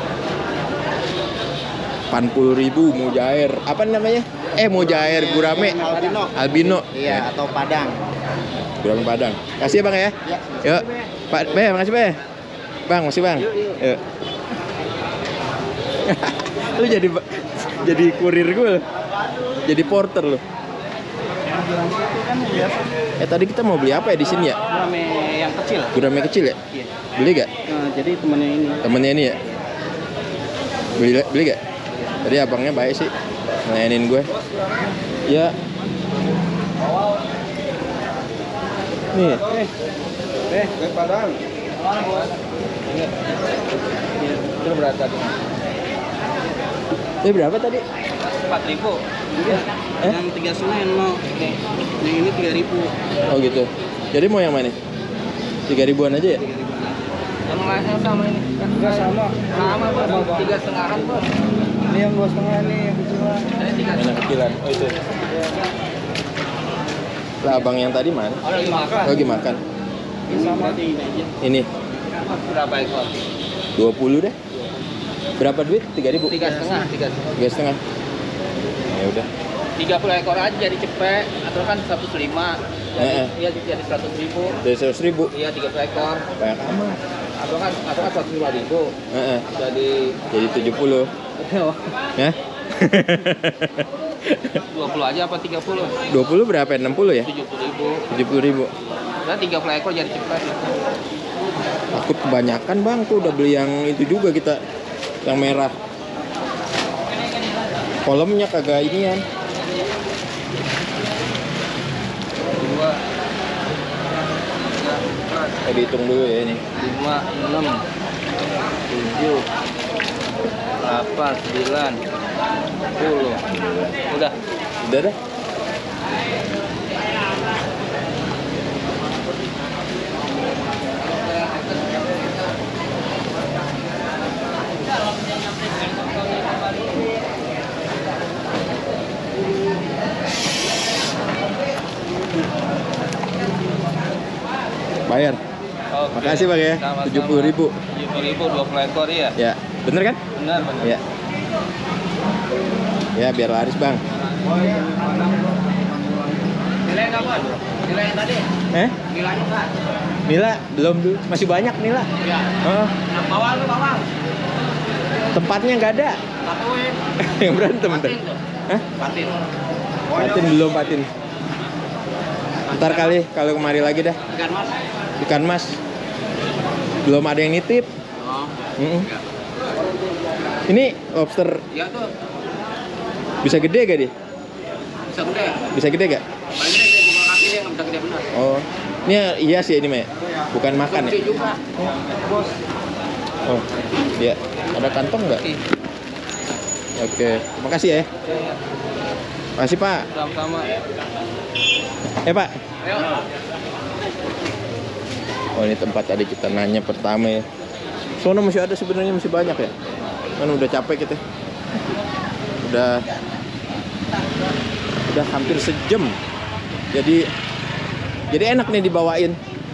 delapan puluh ribu mujair. Apa namanya? Eh mujair gurame. Albino. Albino. Iya, atau Padang. Gurame Padang. Kasih ya Bang ya. Ya. Yuk. Pak, Be, makasih Be. Bang, makasih Bang. Yuk. Lu jadi jadi kurir gue. Jadi porter lu. Eh tadi kita mau beli apa ya di sini ya? Gurame yang kecil. Gurame kecil ya? Iya. Beli gak? Nah, jadi temennya ini. Temennya ini ya? Beli beli gak? Tadi abangnya baik sih, ngelayanin gue. Ya. Nih. Eh, eh, Padang. Itu berapa tadi? Ini berapa tadi? Empat ribu. Eh? Yang tiga setengah yang mau. Nih, yang ini tiga ribu. Oh gitu. Jadi mau yang mana? Tiga ribuan aja ya? Yang lainnya sama ini. Enggak sama. Sama bos. Tiga setengahan bos. Ini yang dua setengah nih yang kecilan. Ini tiga Mana kecilan? Oh itu. Lah abang yang tadi mana? Oh, lagi makan. Lagi makan. Ini sama ini aja. Ini Berapa ekor? dua puluh deh. Berapa duit? Tiga ribu. Tiga setengah. Tiga setengah. Tiga setengah. Ya udah. Tiga puluh ekor aja jadi cepet. Atau kan seratus lima. Eh, eh. Iya jadi seratus ribu. Dari seratus ribu. Iya tiga puluh ekor. Banyak amat. Atau kan atau kan seratus lima ribu. Eh, eh. Jadi Jadi tujuh puluh. Ya? dua puluh aja apa tiga puluh? dua puluh berapa? enam puluh ya? Tujuh puluh ribu. tujuh puluh ribu. Nah tiga puluh ekor jadi cepet. Takut kebanyakan bang, tuh udah beli yang itu juga kita, yang merah. Kolomnya kagak inian. Dua. Tiga. Empat. Kita dihitung dulu ya ini. Lima. Enam. Tujuh. Delapan. Sembilan. Sepuluh. Udah. Udah dah. Bayar. Oke. Makasih bang ya. Sama-sama. Tujuh puluh ribu. tujuh puluh ribu dua puluh ekor ya. Ya, bener kan? Benar benar. Ya. Ya biar laris bang. Nilai nggak bos? Nilai yang tadi? Eh? Nilainya nggak? Nila belum dulu. Masih banyak Nila. Iya. Oh, Bawang lu bawang. tempatnya nggak ada. Satuin. Yang berantem ntar. Patin tuh. Hah? Patin. Patin belum patin. Ntar kali kalau kemari lagi dah. Ikan mas. Ikan mas. Belum ada yang nitip. Oh. Mm-mm. Ini lobster Iya tuh. bisa gede gak dia? Bisa gede. Bisa gede gak? Paling gede dia buka kaki dia nggak bisa gede benar. Oh, ini hias ya ini Maya? Bukan makan ya? Gede juga. Bos. Oh, dia ada kantong nggak? Oke. Oke, makasih ya. Makasih Pak. Sama-sama. Eh Pak. Ayo. Oh ini tempat tadi kita nanya pertama ya. Sono masih ada sebenarnya, masih banyak ya. Kan udah capek kita. Udah udah hampir sejam. Jadi jadi enak nih dibawain.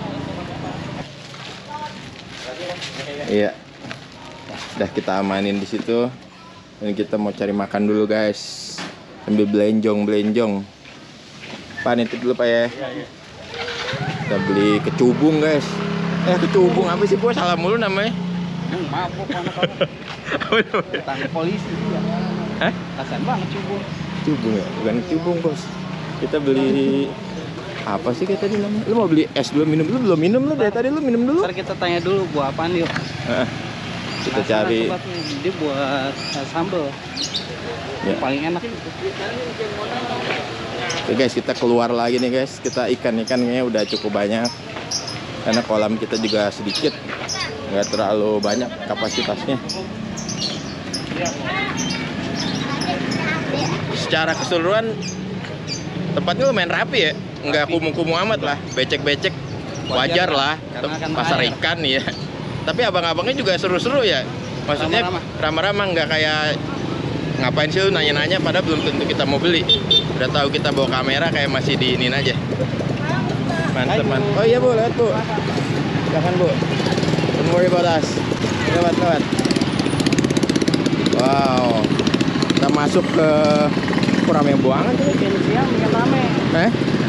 Iya. Udah kita amanin di situ. Dan kita mau cari makan dulu guys. Sambil belenjong belenjong. Pak nitip dulu Pak ya. Kita beli kecubung guys. Eh kecubung apa sih? Gua salah mulu namanya. Yang mabuk anak-anak. Tangkap polisi dia. Hah? Kasian banget cubung. Cubung ya? Bukan cubung bos. Kita beli apa sih kayak tadi namanya? Lu mau beli es belum minum? Lu belum minum lu dari tadi lu minum dulu. Ntar kita tanya dulu buah apaan yuk. Heeh. Kita Nah, cari. coba tuh, dia buat uh, sambal. Ya. Paling enak. Oke guys, kita keluar lagi nih guys. Kita ikan-ikannya udah cukup banyak. Karena kolam kita juga sedikit, nggak terlalu banyak kapasitasnya. Secara keseluruhan tempatnya lumayan rapi ya, nggak kumuh-kumuh amat lah, becek-becek wajar lah, Karena kan pasar air. ikan ya. Tapi abang-abangnya juga seru-seru ya, maksudnya ramah-ramah, nggak kayak ngapain sih lu nanya-nanya padahal belum tentu kita mau beli. Udah tahu kita bawa kamera kayak masih diinin aja. Mantap, mantap. Oh iya bu, lewat bu. Silakan bu. Don't worry about us. Lewat, lewat. Wow. Kita masuk ke kurang yang buangan tuh. Makin siang makin rame. Eh?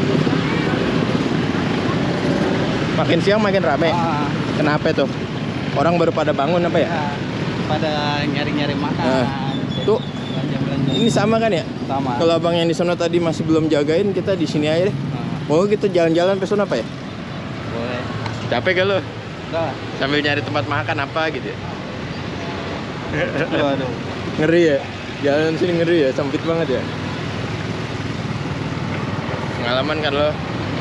Makin siang makin rame. Ah, Kenapa tuh? Orang baru pada bangun apa ya? ya. Pada nyari-nyari makan. Nah, tuh. Belanja-belanja. Ini sama kan ya? Sama. Kalau abang yang di sana tadi masih belum jagain, kita di sini aja deh. Nah, Mau kita jalan-jalan ke sana apa ya? boleh. Capek gak lo? Udah. Sambil nyari tempat makan apa gitu ya? Waduh. Ngeri ya? Jalan sini ngeri ya? Sempit banget ya? Pengalaman kan lo?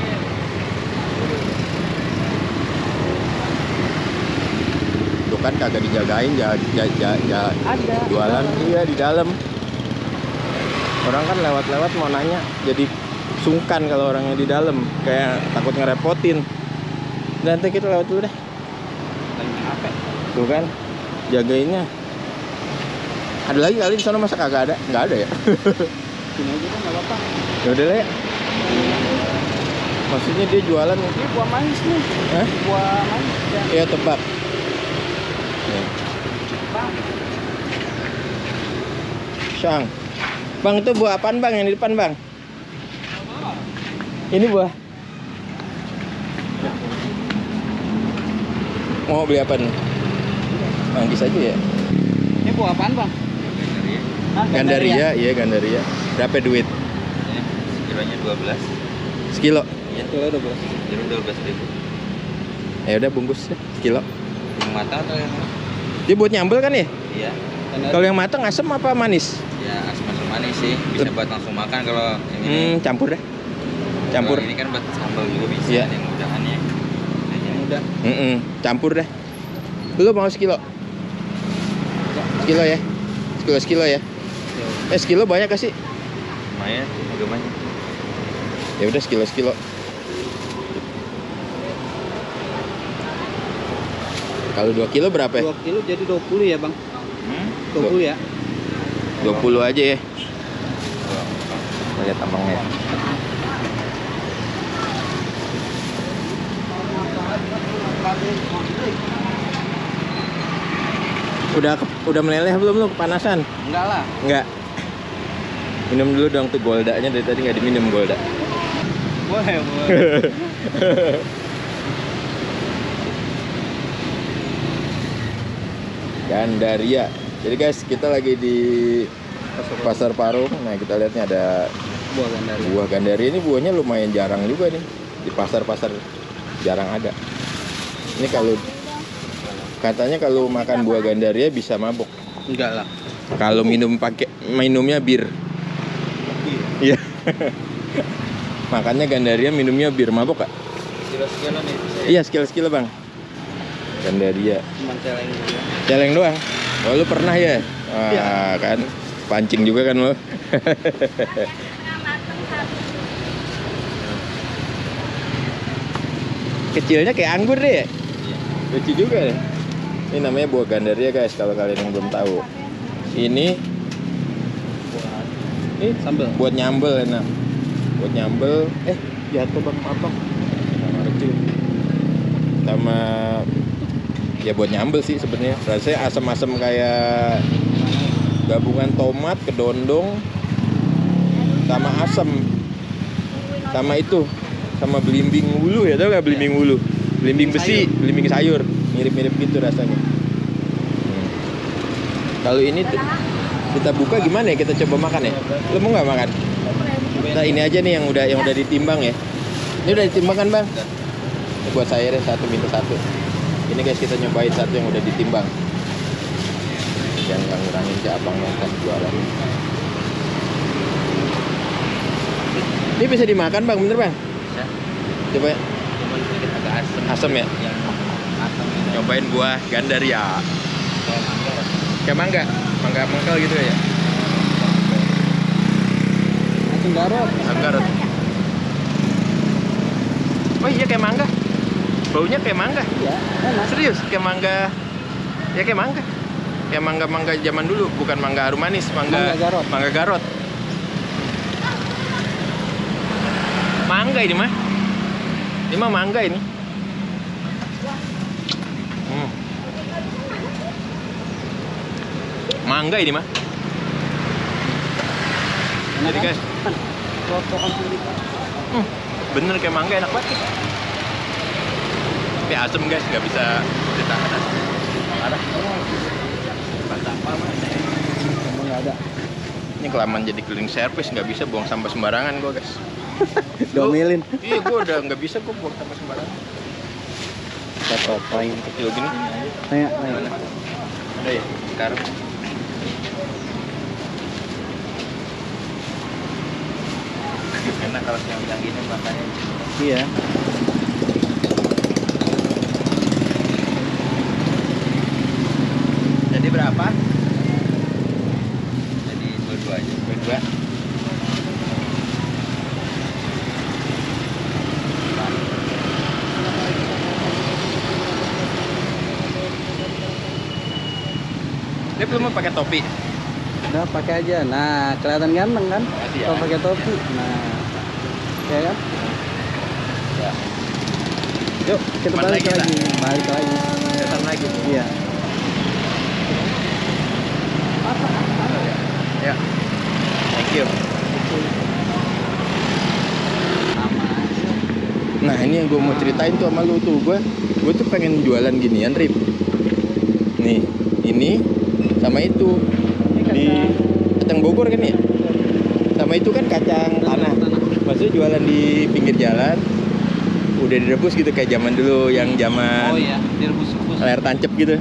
Tuh kan kagak dijagain, ja, ja, ja, ja, Ada. jualan iya di dalam. Orang kan lewat-lewat mau nanya, jadi sungkan kalau orangnya di dalam, kayak takut ngerepotin. Dan nanti kita lewat dulu deh. Lagi apa? Tuh kan, jagainnya. Ada lagi kali di sana masa kagak ada? Nggak ada ya? Sini aja kan nggak apa-apa. Ya udah lah ya. Maksudnya dia jualan. Ini buah manis nih. Hah? Buah manis. Ya. Iya tebak. Nih. Syang. Bang itu buah apaan bang yang di depan bang? Ini buah. Mau beli apa nih? Manggis aja ya. Ini buah apaan bang? Hah, Gandaria, iya Gandaria. Berapa duit? Kilonya dua belas. Sekilo. Iya. Kilo dua belas. Kilo dua belas ribu. Ya udah bungkus deh, sekilo. Yang matang atau yang mana? Dia buat nyambel kan ya? Iya. Kalau yang matang asam apa manis? Ya asam-asam manis sih. Bisa buat langsung makan kalau yang ini. Hmm, campur deh. Campur. Kalau ini kan buat sambal juga bisa. Iya. Yang mudahannya. Yang muda. Mm-mm, campur deh. Lu mau sekilo? Sekilo ya? Sekilo sekilo ya? Eh sekilo banyak gak sih? Lumayan, agak banyak. Ya udah sekilo sekilo. Kalau dua kilo berapa ya? dua kilo jadi dua puluh ya bang? Hmm? dua puluh ya? dua puluh aja ya. Lihat tambangnya. Udah ke- udah meleleh belum lu kepanasan? Enggak lah. Enggak. Minum dulu dong tuh goldanya, dari tadi nggak diminum golda. Boleh, boleh. Gandaria. Jadi guys, kita lagi di Pasar Parung. Nah, kita lihatnya ada Buah gandaria. buah Gandaria. Ini buahnya lumayan jarang juga nih. Di pasar-pasar jarang ada. Ini kalau katanya kalau makan buah Gandaria bisa mabuk. Enggak lah. Kalau minum pakai minumnya bir. Iya. Makanya Gandaria minumnya bir, mabuk kak? Kilo-kilo nih bisa ya? Iya, sekilo-sekilo bang. Gandaria. Cuman celeng juga. Celeng doang. Oh, lu pernah ya? Wah, Iya. kan pancing juga kan lo. Kecilnya kayak anggur deh. Iya. Lucu juga deh. Ini namanya buah Gandaria guys, kalau kalian yang belum tahu. Ini ini Sambal. buat nyambel enak. Buat nyambel. Eh, jatuh bang, maaf bang. Sama kecil. Sama ya buat nyambel sih sebenarnya. Rasanya asam-asam kayak gabungan tomat, kedondong, sama asam, sama itu, sama belimbing wulu ya, tau gak belimbing wulu? Belimbing besi, belimbing sayur, mirip-mirip gitu rasanya. Hmm. Kalau ini tuh kita buka gimana ya? Kita coba makan ya. Lo mau nggak makan? Nah ini aja nih yang udah yang udah ditimbang ya. Ini udah ditimbang kan bang? Ini buat saya deh satu minta satu. Ini guys kita nyobain satu yang udah ditimbang. Jangan nggak ngurangin si abang yang kan jualan. Ini bisa dimakan bang, bener bang? Bisa. Coba ya. Cuman sedikit agak asam. Asam ya? Yang asam ini. Nyobain buah gandaria. Kayak mangga. Kayak mangga, mangga mangkal gitu ya? Asam garot. Anggarot. Oh iya kayak mangga. Baunya kayak mangga. Iya, enak. Serius kayak mangga. Ya kayak mangga. Kayak mangga-mangga zaman dulu, bukan mangga harum manis, mangga Mangga garot. Mangga garot. Mangga ini mah. Ini mah mangga ini. Hmm. Mangga ini mah. Jadi guys, Rotokan sendiri. hmm, bener kayak mangga, enak banget. Tapi asem guys, nggak bisa ditahan. Parah. Apa mas? Emang nggak ada. Ini kelamaan jadi cleaning service, nggak bisa buang sampah sembarangan gua guys. Domelin. Iya, gua udah nggak bisa gua buang sampah sembarangan. Kita topain. Kecil gini. Tanya, tanya. Ada ya? Sekarang. Enak kalau yang gini makanya. Iya. Jadi berapa? Jadi dua-dua aja. Berdua. Dia belum mau pakai topi. Udah pakai aja. Nah, kelihatan ganteng kan? Makasih ya. Kalau pakai topi. Nah, ya kan? Ya. Yuk, kita Kemana balik lagi, lagi. Balik lagi. Datang lagi. Iya. Ya. Thank you. Nah ini yang gue mau ceritain tuh sama lu tuh, gue gue tuh pengen jualan ginian Rip. Nih ini sama itu di kacang Bogor kan ya, sama itu kan kacang tanah. Maksudnya jualan di pinggir jalan, udah direbus gitu kayak zaman dulu yang zaman Oh iya, direbus-rebus. layar tancep gitu.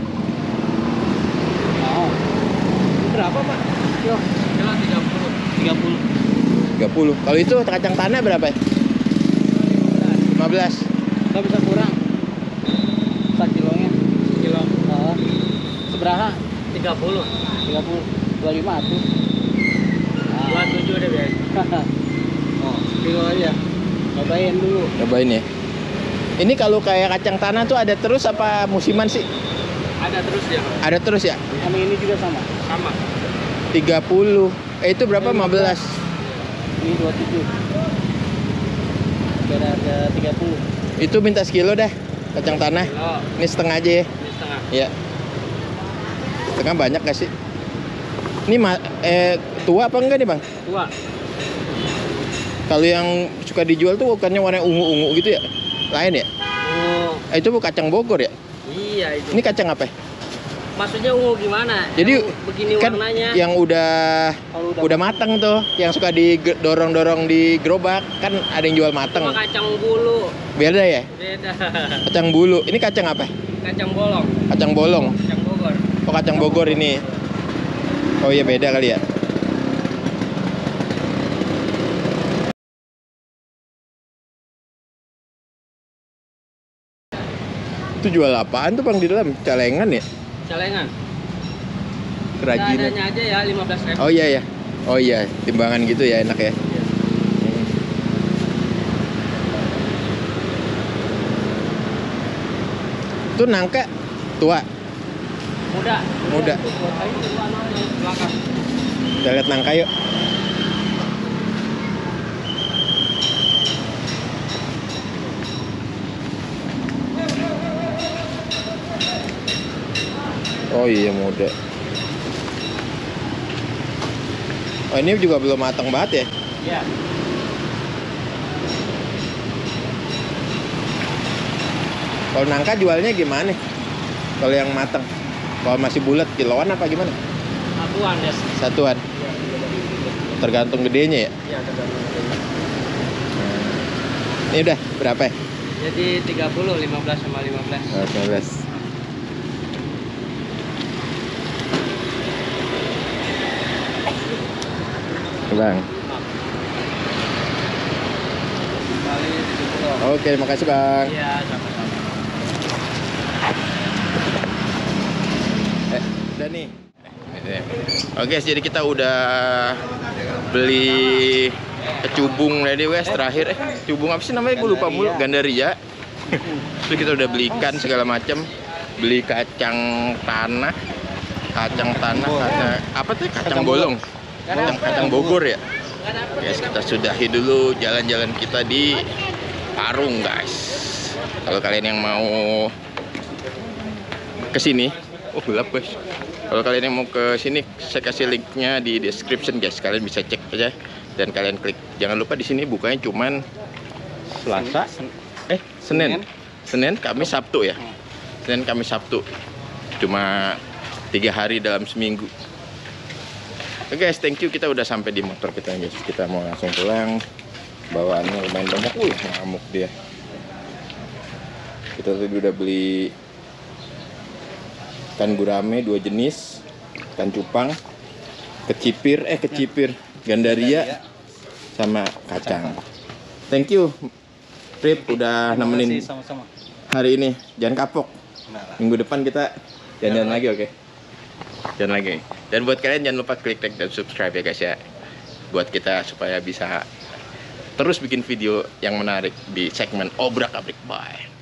Oh. Berapa, Pak? Yo. Kilo tiga puluh. tiga puluh. tiga puluh. Kalau itu kacang tanah berapa ya? lima belas. Nggak bisa kurang. Satu kilonya. Kilo Oh. Seberapa? tiga puluh. tiga puluh. dua puluh lima tuh. dua puluh tujuh deh biasa. Oh, kilo aja. Cobain dulu. Cobain ya. Ini kalau kayak kacang tanah tuh ada terus apa musiman sih? Ada terus ya. Ada terus ya? Sama ini juga sama. Sama. tiga puluh. Eh itu berapa? lima belas. Ini dua puluh tujuh. Beda harga tiga puluh. Itu minta sekilo dah kacang tanah. Kilo. Ini setengah aja ya. Ini setengah. Iya. Setengah banyak gak sih? Ini ma eh tua apa enggak nih bang? Dua. Kalau yang suka dijual tuh bukannya warna ungu-ungu gitu ya? Lain ya? Oh, Eh, itu bukan kacang Bogor ya? iya itu. Ini kacang apa? ya? Maksudnya ungu gimana? Jadi Yang begini kan warnanya. yang udah Kalau udah, udah matang tuh, yang suka didorong-dorong di gerobak kan ada yang jual matang. Sama kacang bulu. Beda ya? Beda. Kacang bulu. Ini kacang apa? Kacang bolong. Kacang bolong. Kacang Bogor. Oh kacang Bogor ini. Oh iya beda kali ya. Itu jual apaan tuh bang di dalam? Celengan ya? Celengan. Kerajinan. Seadanya aja ya lima belas ribu. Oh iya ya. Oh iya, timbangan gitu ya enak ya. Hmm. Itu nangka tua, Muda. muda. Itu buat kayu itu anak yang belakang. Kita lihat nangka yuk. Oh iya muda. Oh ini juga belum matang banget ya? Iya. Kalau nangka jualnya gimana? Kalau yang matang? Kalau masih bulat kiloan apa gimana? Satuan ya. Satuan. Tergantung gedenya ya. Iya, tergantung. Ini udah berapa ya? Jadi tiga puluh, lima belas sama lima belas. Oh, lima belas. Bang. Kali tujuh puluh. Oke, makasih Bang. Iya, sama-sama. Eh, udah nih. Oke, jadi kita udah beli kecubung tadi guys terakhir. Eh, kecubung apa sih namanya? Gue lupa mulu. Gandaria. Terus kita udah beli ikan segala macam. Beli kacang tanah. Kacang tanah, kacang apa tuh? Kacang bolong. Kacang, kacang Bogor ya. Guys, kita sudahi dulu jalan-jalan kita di Parung guys. Kalau kalian yang mau ke sini, oh gelap guys. Kalau kalian yang mau ke sini, saya kasih linknya di description guys. Kalian bisa cek aja dan kalian klik. Jangan lupa di sini bukanya cuman Selasa, eh Senin, Senin, Kamis, Sabtu ya. Senin, Kamis, Sabtu. Cuma tiga hari dalam seminggu. Oke guys, thank you. Kita udah sampai di motor kita guys. Kita mau langsung pulang. Bawaannya lumayan banyak. Wih, ngamuk dia. Kita tadi udah beli ikan gurame dua jenis, ikan cupang, kecipir, eh kecipir, gandaria, sama kacang. Thank you, Rip, udah nemenin Sama-sama. hari ini. Jangan kapok. Minggu depan kita jalan-jalan lagi, oke? Jalan lagi. Dan buat kalian jangan lupa klik like dan subscribe ya guys ya. Buat kita supaya bisa terus bikin video yang menarik di segmen Obrak Abrik. Bye.